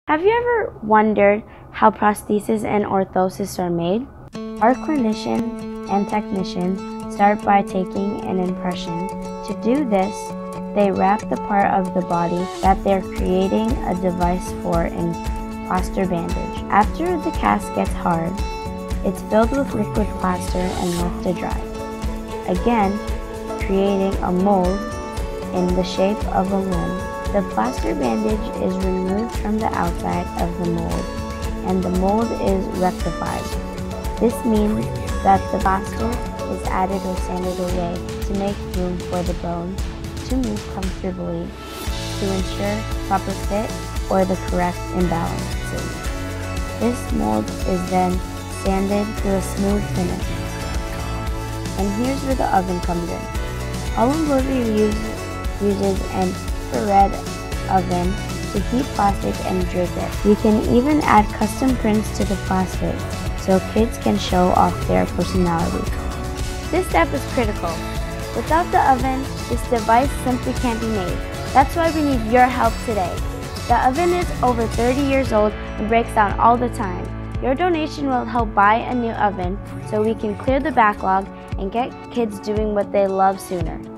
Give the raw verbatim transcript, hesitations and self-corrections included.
Have you ever wondered how prostheses and orthosis are made? Our clinicians and technicians start by taking an impression. To do this, they wrap the part of the body that they're creating a device for in plaster bandage. After the cast gets hard, it's filled with liquid plaster and left to dry. Again, creating a mold in the shape of a limb. The plaster bandage is removed from the outside of the mold, and the mold is rectified. This means that the plaster is added or sanded away to make room for the bone to move comfortably to ensure proper fit or the correct imbalances. This mold is then sanded to a smooth finish. And here's where the oven comes in. Hollow Embroidery uses, uses an infrared oven to heat plastic and drape it. You can even add custom prints to the plastic so kids can show off their personality. This step is critical. Without the oven, this device simply can't be made. That's why we need your help today. The oven is over thirty years old and breaks down all the time. Your donation will help buy a new oven so we can clear the backlog and get kids doing what they love sooner.